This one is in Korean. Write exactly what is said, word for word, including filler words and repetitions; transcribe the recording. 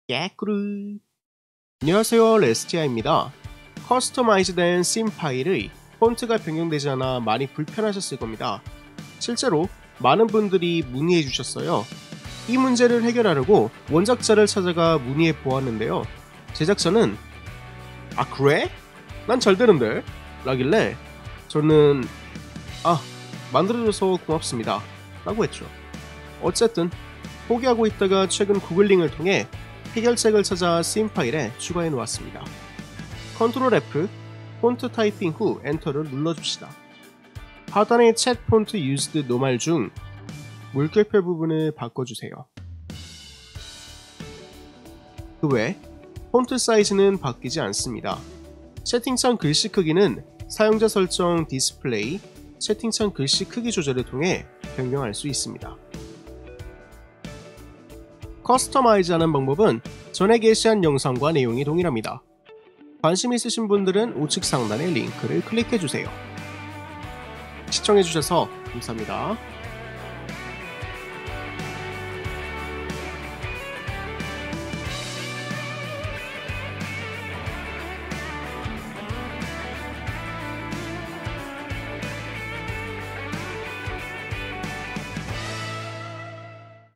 깨꾸르. 안녕하세요, 레스티아입니다. 커스터마이즈된 씬 파일의 폰트가 변경되지 않아 많이 불편하셨을 겁니다. 실제로 많은 분들이 문의해 주셨어요. 이 문제를 해결하려고 원작자를 찾아가 문의해 보았는데요. 제작자는 아 그래? 난 잘 되는데? 라길래 저는 아 만들어줘서 고맙습니다 라고 했죠. 어쨌든 포기하고 있다가 최근 구글링을 통해 해결책을 찾아 씬 파일에 추가해 놓았습니다. 컨트롤 에프, 폰트 타이핑 후 엔터를 눌러줍시다. 하단의 챗 폰트 used 노말 중 물결표 부분을 바꿔주세요. 그 외 폰트 사이즈는 바뀌지 않습니다. 채팅창 글씨 크기는 사용자 설정 디스플레이, 채팅창 글씨 크기 조절을 통해 변경할 수 있습니다. 커스터마이즈하는 방법은 전에 게시한 영상과 내용이 동일합니다. 관심 있으신 분들은 우측 상단의 링크를 클릭해주세요. 시청해주셔서 감사합니다.